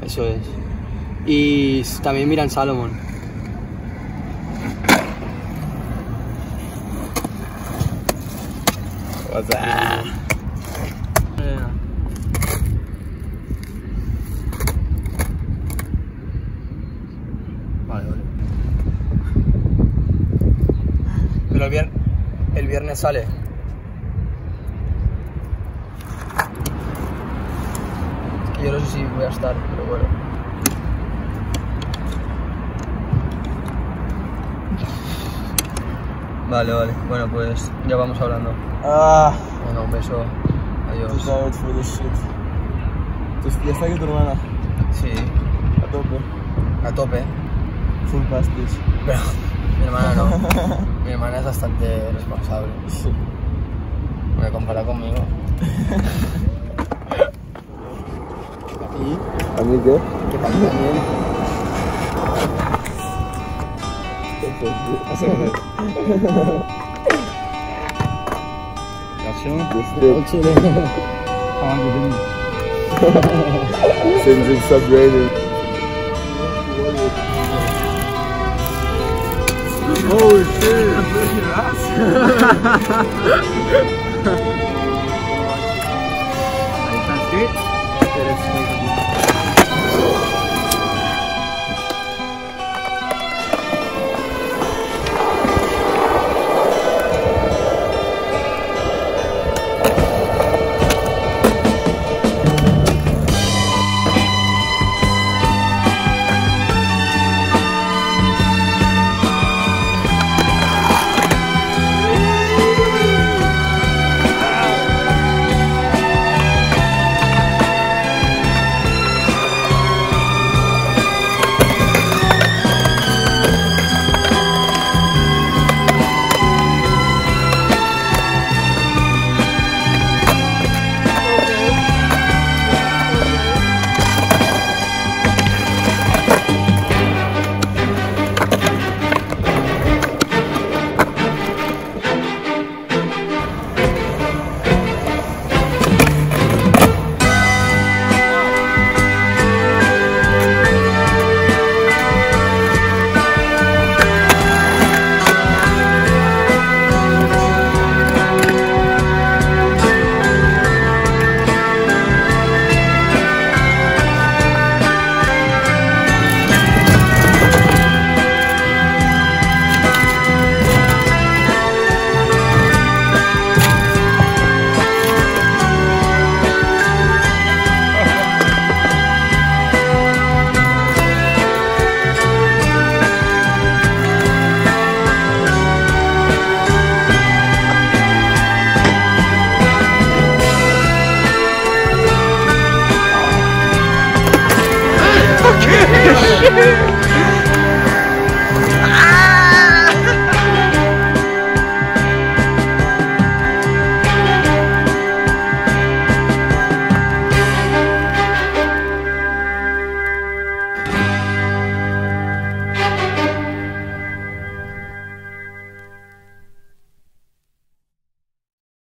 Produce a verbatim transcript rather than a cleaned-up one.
Eso es. Y también miran Salomón. What's that? Vale, vale. Pero el viernes, el viernes sale. Es que yo no sé si voy a estar, pero bueno. Vale, vale. Bueno, pues ya vamos hablando. Ah, Venga, un beso. Adiós. estoy tired for this shit. Entonces, ¿ya está aquí tu hermana? Sí, A tope. a tope. Full pastis. Pero mi hermana no. Mi hermana es bastante responsable. Sí. Me compara conmigo. ¿Y? ¿A mí qué? ¿Qué pasa también? Since it's subgraded. Oh shit! I'm pushing your ass. Ahí está el fit.